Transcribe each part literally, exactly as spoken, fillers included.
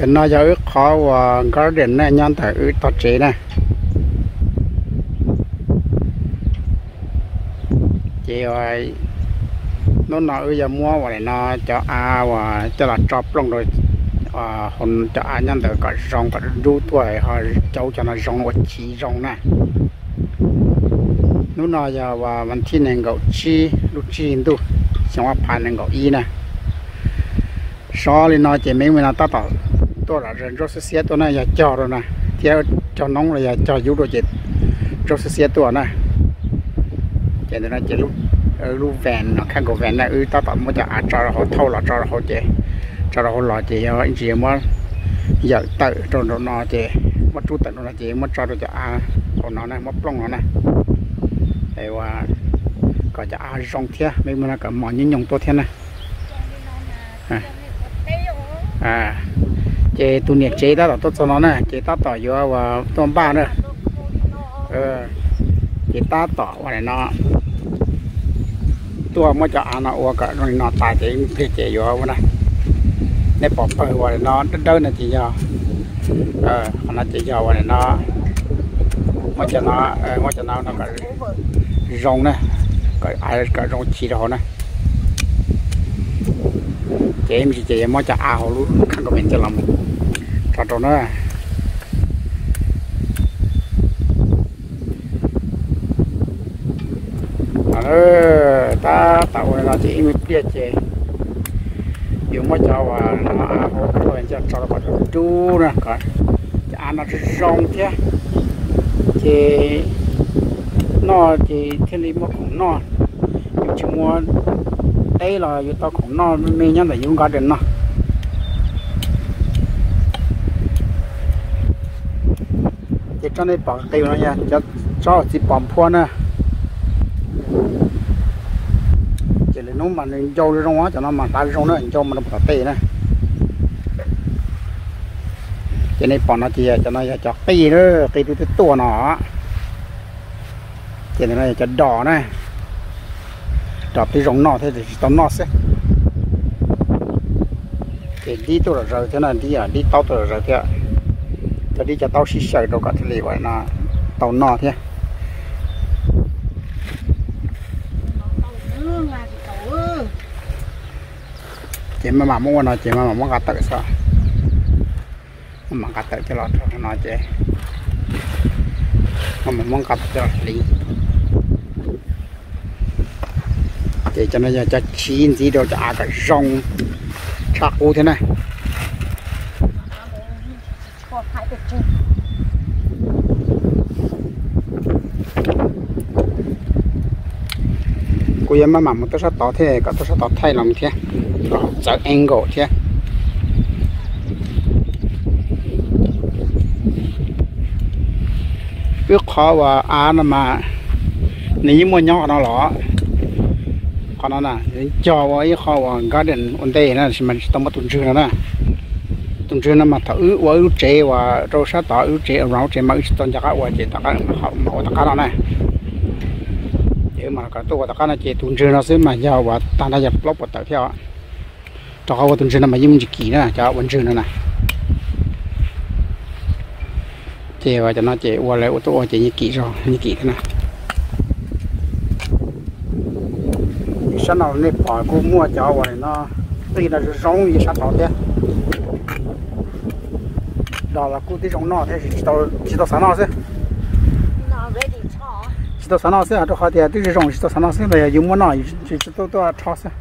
thì nó giờ ước khó và garden này nhân thể ước tọt chế này chị rồi nó nói giờ mua và nó cho a và cho là chop luôn rồi và hồn cho a nhân thể cả rong cả đu tuổi họ cháu cho nó rong và chỉ rong này nó nói giờ và mình thiên nên gạo chi lúc chi tu xong rồi pan nên gạo y này so lên nó chỉ mấy mình là ta tạo tôi là人肉是ตัวnày giờ cho rồi nè theo cho nóng là giờ cho yếu đồ chết肉是ตัวnày cho nên là chỉ lúc lúc vẹn nó khăn của vẹn là ừ ta tạo một giờ ăn cho họ thâu là cho họ chế cho họ lò chế anh chị mà giờ tự rồi nó chế mất chút tự nó chế mất cho được cho ăn còn nó này mất lông nó này để qua có cho ăn rong thế mấy mình là cả món những nhung to thế này à chế tu nhiệt chế đó là tốt cho nó này chế ta tỏi vô và tôm ba nữa ờ chế ta tỏi vào này nóตัวมันจะอ่านเอาก็นอนตายจะพิจารณาอยู่นะในปอบเปิดวันนอนเดินนั่นจียาเออขณะจียาวันนอนมันจะนอนเออมันจะนอนนั่นก็ร้องนะก็อะไรก็ร้องชีเรานะเจมส์เจมมันจะเอาลูกข้างก็เป็นจะลำตัดตรงนั้นเออตาตาวันนั้นจะมีเปลี่ยนใจอยู่มั่วเจ้าว่าเราเขาเห็นจะเราก็ดูนะก็จะอ่านจะร้องเท่จะนอจะเที่ยวนี้มั่วของนออยู่ชั่วโมงได้เราอยู่ตัวของนอไม่ยันแต่ยุ่งกันเด่นเนาะจะตอนนี้ปากตีนะเนี่ยจะชอบสิปอมพัวนะnó mà dâu đi trong đó cho nó mà tay trong đó cho mình bỏ tê này cho nên bọn nó chỉ cho nó cho tê đó tê tê tua nó cho nên nó cho đỏ này đỏ tê rồng nọ thế thì tao nọ sẽ thì đi tôi là rồi thế này đi à đi tao tôi là rồi thế cho đi cho tao xí sợi đâu cả thế này gọi là tao nọ thế chị mà mà muốn nói chị mà mà muốn gạt tự sao mà gạt tự cho lọt cho nó chị mà mình muốn gạt cho lý chị cho nó cho chín gì đâu cho ăn cái rong chạc u thế này cô em mà mà một tôi sẽ tỏ thế có tôi sẽ tỏ thay lòng thế chợ angle thế biết khó và á nó mà nếu mua nhỏ nó lỏ còn nó là cho với khó và garden on đây nó mình tao mất tuần trưa nữa tuần trưa nó mà thử với chế và rồi sẽ tỏ ưu chế ở chế mà tuần chắc và chế tất cả họ họ tất cả đó này mà cả tôi tất cả nó chế tuần trưa nó sẽ mà giàu và ta đã dập lốp và tự theo cho họ tuần trưa nó mà dùng chỉ kỹ nữa cho tuần trưa nữa này chế và cho nó chế qua lại ô tô chế như kỹ rồi như kỹ thế này sau nào này bỏ cô mua cho vậy nó tuy là giống như sát thọ thế đó là cô tí giống nó thế chỉ tao chỉ tao sáng nó thế chỉ tao sáng nó thế à cho họ thì tuy giống chỉ tao sáng nó thế là dùng mua nó chỉ chỉ tao tao cho thế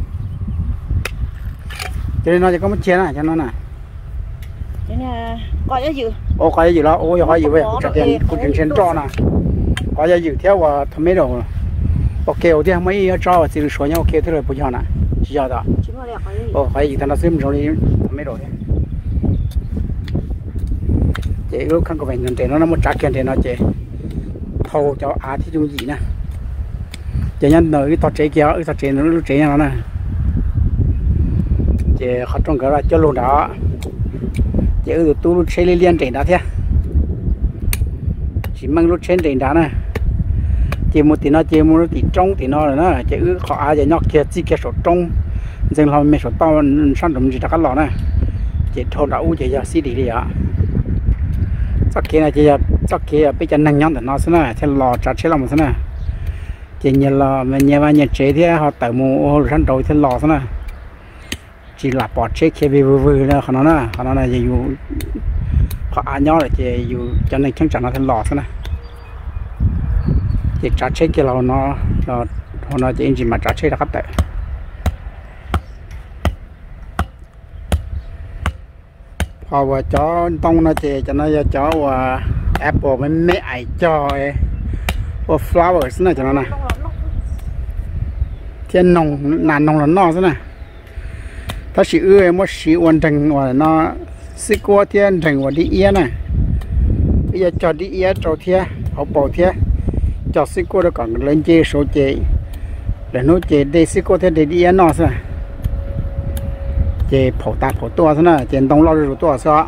cho nên nó chỉ có một chén này cho nó này cái này có cái gì ô có gì đó ô có gì vậy trả tiền cô chuyển tiền cho nè có gì theo và thằng mấy đồ ok thì mấy cho thì số nhau ok thế là bây giờ nè chỉ giờ đó ô có gì thằng nó xem rồi thằng mấy đồ đấy chị lúc không có phải nhận tiền nó nó một trả tiền thì nó chị thâu cho á thì chung gì nè chị nhân nơi cái tọt chế kia cái tọt chế nó lúc chế nó nè chị họ trong cái là cho luôn đó chị ừ tu lúc chế liên trên đó thế chỉ mang lúc trên trên đó nè chị một tí nó chị một tí trong tí nó rồi đó chị ừ họ ai giờ nhóc kia chỉ kia sổ trong dừng làm mấy sổ to sản phẩm gì đó các lọ này chỉ thôn đậu chỉ giờ xí đi đi ạ chắc kia này chỉ giờ chắc kia bây giờ năng nhon thì nó sẽ này thì lò chặt chế làm thế này chỉ như là mình nhà bạn nhà chế thì họ tự mua rắn đầu thì lò thế này chỉ là bỏ chế kia vì vừa vừa nữa họ nói nè họ nói là gì dù họ ăn nhau là chỉ dù cho nên chắc chắn nó thành lò thế này chỉ chặt chế kia là nó nó họ nói chỉ chỉ mà chặt chế là cấp tệ họ và chó tông nó chỉ cho nó chó và apple mấy mấy ai cho và flowers này cho nó này thiên nồng nàn nồng là no thế này ta chỉ ưa một xí hoàn thành và nó xí qua thiên thành và đi yên này bây giờ cho đi yên cho thiên họ bỏ thiên cho xí qua nó còn lên chơi số chơi để nó chơi để xí qua thiên để đi yên nó thế này chơi phổ tạt phổ to thế này chơi đông lo rồi to sao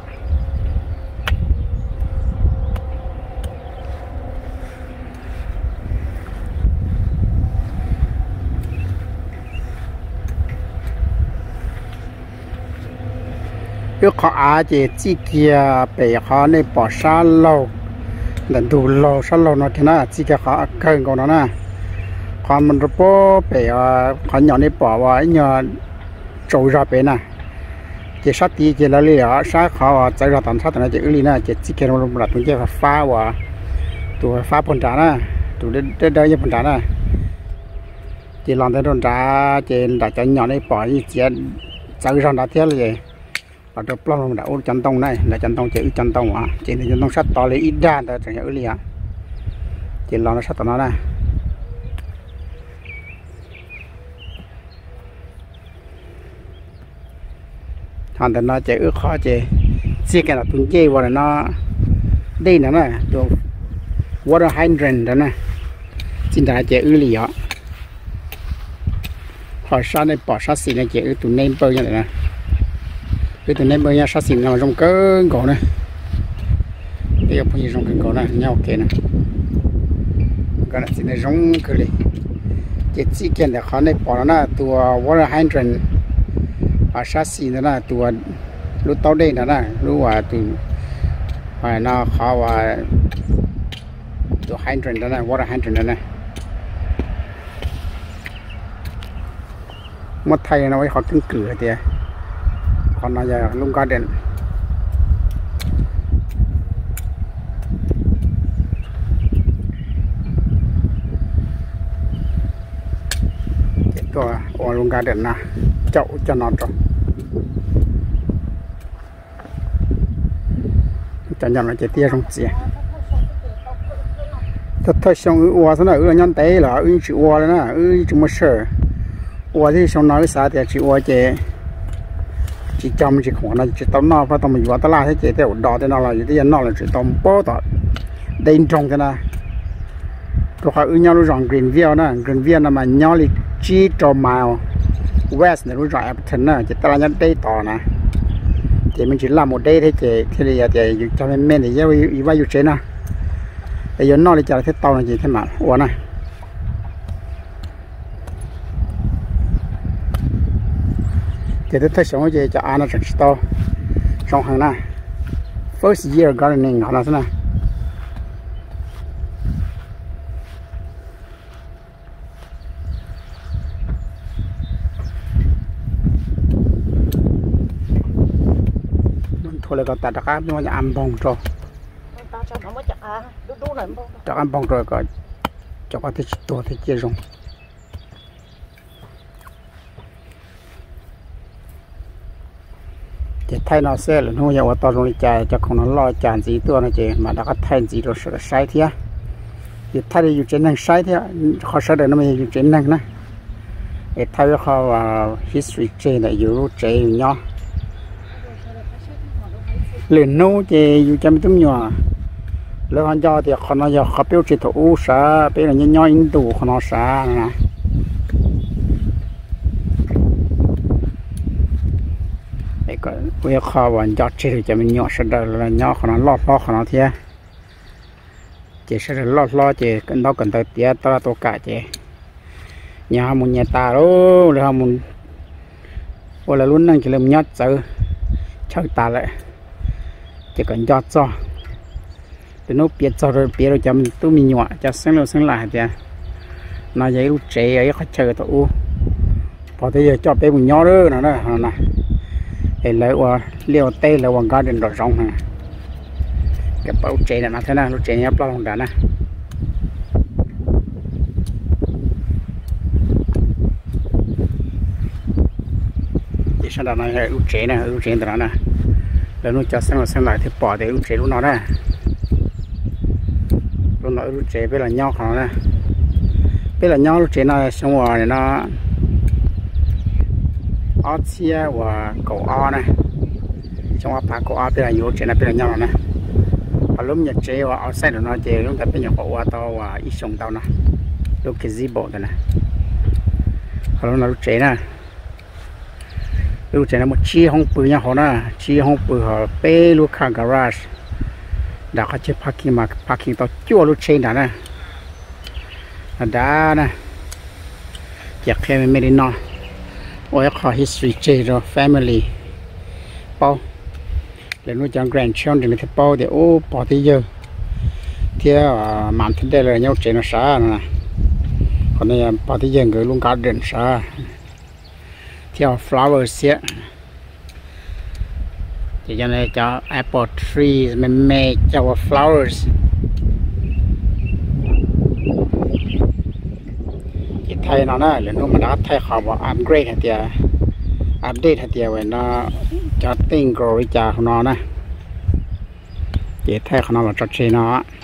cái họ chỉ chỉ kia bị họ này bỏ xa lâu lần đủ lâu xa lâu nó thế nào chỉ kia họ cần còn nó nè còn mình rồi bị họ nhỏ này bỏ vào nhỏ trôi ra bên nè chỉ sát tí chỉ là lý ở sát họ chạy ra tận sát tận chỉ lý nè chỉ chỉ kia nó là tụi kia phá vào tụi phá bồn trà nè tụi đến đây như bồn trà nè chỉ làm tới bồn trà chỉ đã cho nhỏ này bỏ đi chỉ chạy ra đã thế là gì và được plong đã ôn chân tông này là chân tông chỉ chân tông à chỉ là chân tông sắt to lấy ít đan ta chẳng hiểu lý à chỉ lo nó sắt tao nó này hoàn thành nó chỉ ước khó chỉ chỉ cái là tuần chơi và nó đây nữa này đồ water hydrant đó này chính là chỉ ước lý à họ sao này bỏ sát xì này chỉ ước tụi nem bơi như thế này cái tụi nem bơi nha sát xìn nào trong cơn cổ này bây giờ bây giờ trong cơn cổ này nhau kia này cái này xin này giống cái này cái chỉ kiện là khó này bỏ nó tụi water hydrant ở sát xìn đó là tụi lúc tao đây đó là lúc mà tụi phải nó khó và tụi hydrant đó là water hydrant đó này mất thay nó với họ cứng cửa thì còn là giờ lung garden cái ở lung garden nè chậu cho nó rồi cho nhau nó chỉ tia trong gì thật thật xong ư ua thế này ư nhân tế là ư chịu ua đấy nè ư chúng mới sợ ua thì xong nói sao thì chịu ua chỉ chỉ chăm chỉ khoảng là chỉ tao nó phải tao mình vào tao la thế chỉ theo đỏ thế nào là gì thế nó là chỉ tao bó tao đen trong thế này rồi họ ư nhau nó rong Greenville nè Greenville là mà nhau thì chỉ cho màu West này nó rong Appleton nè chỉ tao là nhân đây tao nè chỉ mình chỉ làm một đây thế chỉ thế này thì cho nên men thì giao ý vào trên nè bây giờ nó thì trả thế tao là gì thế mà ủa này thì tôi thấy sống cái cho anh nó rất to trong hàng này first year gardening họ nói thế này thôi là còn ta đã áp nó ăn bông rồi ta ăn bông rồi có cho có thể to thì chia rong thay nó xe là nó nhiều to rồi chạy cho không nó lo chán gìตัวnó chỉ mà đã có thay gì rồi sẽ sai thế thì thay thì trên năng sai thế họ sẽ để nó mình trên năng nè để thay họ vào history trên nàyอยู่chơi nhau liền nô chơiอยู่chăm tấm nhỏแล้วhọ cho thì họ nó giờ họ biểu chỉ thủ xã bây giờ nhau in tủ họ nó xã nè bây giờ họ vẫn cho chơi cho mình nhỏ sẽ là nhỏ họ nó lo lo họ nó thế chỉ sẽ lo lo chỉ cần đó cần tới tiếc to to cả chỉ nhà mình nhà ta đó rồi mình ôi là luôn năng chỉ làm nhát sợ chơi ta lại chỉ còn giọt cho từ nó biết cho rồi biết rồi chấm tôi mình nhọ cho sáng lâu sáng lại thì nó giấy lúc trẻ ấy khó chơi tao u bỏ tới giờ cho bé mình nhỏ đó nó nè nè để lấy qua liều tê lấy qua garden rồi rong nè cái bao trẻ này nó thế nào lúc trẻ nhấp bao lòng đá nè thì sao đó này lúc trẻ nè lúc trẻ đó nèแล้วนู้นจะเส้นเราเส้นไหลที่ปอดเดี๋ยวเจรู้นอนได้รู้นอนรู้เจเป็นหลังย่อของเราเป็นหลังย่อรู้เจน่าช่วงวันเนี่ยนะอ้อเชียว่าเกาอ้อนะช่วงว่าปากเกาอ้อเป็นหลังย่อเจน่าเป็นหลังย่อนะพอลุ้มอยากเจว่าเอาเส้นเราเจลุ้มแต่เป็นอย่างเขาว่าตัวว่าอีชงตัวนะลูกกิซี่โบตัวนะพอลุ้มเรารู้เจนะlúc này một chi không bự nha họ na chi không bự họ bê lúc khang garage đã có chiếc parking mà parking tao chua lúc trên đó nè đã nè chắc thêm mình đi nó ôi có history chơi rồi family bao để nuôi cho grandchildren thì bao thì ô bao thì giờ thì màn thiên đây là nhau chơi nó xa nè còn đây bao thì giờ người luôn garden xa theo flower xía thì cho nên cho apple trees mình make cho flowers thì thay nó nè là nó mà đã thay họ bảo upgrade hay tiệt update hay tiệt vậy nó cho tinh grow cho nó nè thì thay nó là cho chơi nó